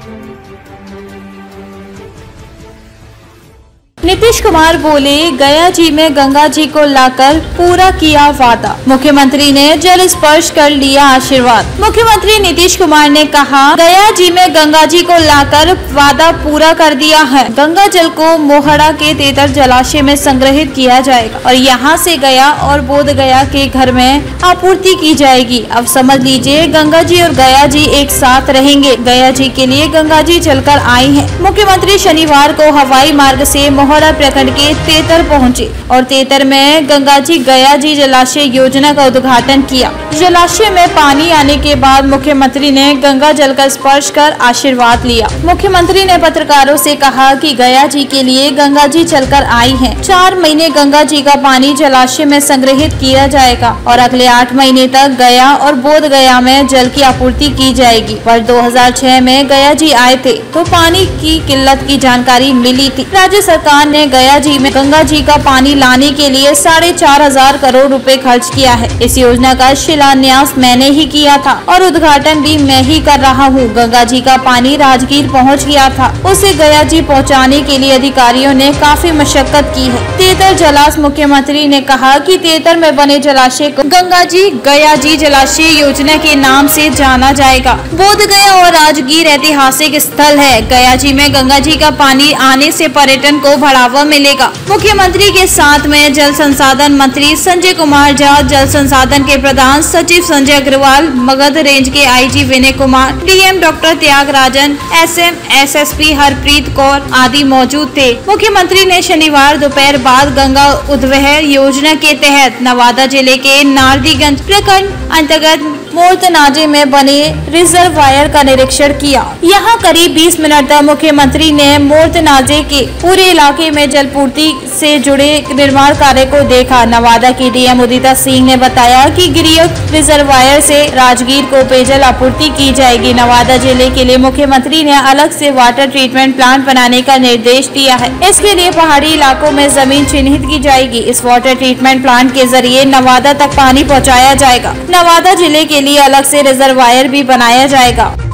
नीतीश कुमार बोले, गया जी में गंगा जी को लाकर पूरा किया वादा। मुख्यमंत्री ने जल स्पर्श कर लिया आशीर्वाद। मुख्यमंत्री नीतीश कुमार ने कहा, गया जी में गंगा जी को लाकर वादा पूरा कर दिया है। गंगा जल को मोहड़ा के तेतर जलाशय में संग्रहित किया जाएगा और यहाँ से गया और बोध गया के घर में आपूर्ति की जाएगी। अब समझ लीजिए, गंगा जी और गया जी एक साथ रहेंगे। गया जी के लिए गंगा जी चलकर आई है। मुख्यमंत्री शनिवार को हवाई मार्ग से मोहड़ा प्रखंड के तेतर पहुंचे और तेतर में गंगा जी गया जी जलाशय योजना का उद्घाटन किया। जलाशय में पानी आने के बाद मुख्यमंत्री ने गंगा जल का स्पर्श कर आशीर्वाद लिया। मुख्यमंत्री ने पत्रकारों से कहा कि गया जी के लिए गंगा जी चलकर आई है। 4 महीने गंगा जी का पानी जलाशय में संग्रहित किया जाएगा और अगले 8 महीने तक गया और बोध गया में जल की आपूर्ति की जाएगी। वर्ष 2006 में गया जी आए थे तो पानी की किल्लत की जानकारी मिली थी। राज्य सरकार ने गया जी में गंगा जी का पानी लाने के लिए 4,500 करोड़ रुपए खर्च किया है। इस योजना का शिलान्यास मैंने ही किया था और उद्घाटन भी मैं ही कर रहा हूँ। गंगा जी का पानी राजगीर पहुँच गया था, उसे गया जी पहुँचाने के लिए अधिकारियों ने काफी मशक्कत की है। तेतर जलाशय, मुख्यमंत्री ने कहा कि तेतर में बने जलाशय को गंगा जी गया जी जलाशय योजना के नाम से जाना जाएगा। बोध गया और राजगीर ऐतिहासिक स्थल है। गया जी में गंगा जी का पानी आने से पर्यटन को बढ़ावा मिलेगा। मुख्यमंत्री के साथ में जल संसाधन मंत्री संजय कुमार झा, जल संसाधन के प्रधान सचिव संजय अग्रवाल, मगध रेंज के IG Vinay Kumar, DM doctor Tyagarajan, SM SSP Harpreet Kaur आदि मौजूद थे। मुख्यमंत्री ने शनिवार दोपहर बाद गंगा उद्वह योजना के तहत नवादा जिले के नारदीगंज प्रखंड अंतर्गत मोर्तनाजे में बने रिजर्वायर का निरीक्षण किया। यहाँ करीब 20 मिनट तक मुख्यमंत्री ने मोर्तनाजे के पूरे इलाके में जलपूर्ति से जुड़े निर्माण कार्य को देखा। नवादा की डीएम उदिता सिंह ने बताया कि गिरियक रिजर्वायर से राजगीर को पेयजल आपूर्ति की जाएगी। नवादा जिले के लिए मुख्यमंत्री ने अलग से वाटर ट्रीटमेंट प्लांट बनाने का निर्देश दिया है। इसके लिए पहाड़ी इलाकों में जमीन चिन्हित की जाएगी। इस वाटर ट्रीटमेंट प्लांट के जरिए नवादा तक पानी पहुँचाया जाएगा। नवादा जिले के लिए अलग से रिजर्वायर भी बनाया जाएगा।